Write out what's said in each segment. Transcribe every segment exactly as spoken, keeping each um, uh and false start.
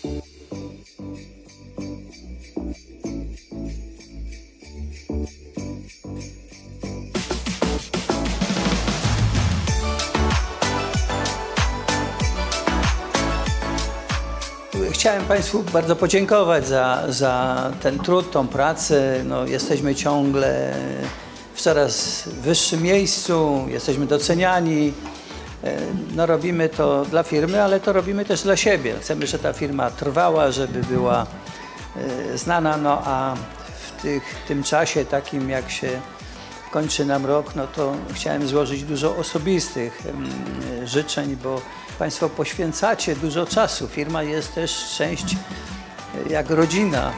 Chciałem Państwu bardzo podziękować za, za ten trud, tą pracę. No, jesteśmy ciągle w coraz wyższym miejscu, jesteśmy doceniani. No, robimy to dla firmy, ale to robimy też dla siebie. Chcemy, żeby ta firma trwała, żeby była znana, no a w tych, tym czasie takim, jak się kończy nam rok, no to chciałem złożyć dużo osobistych życzeń, bo Państwo poświęcacie dużo czasu. Firma jest też część jak rodzina.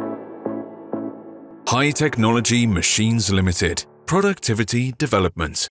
High Technology Machines Limited. Productivity Development.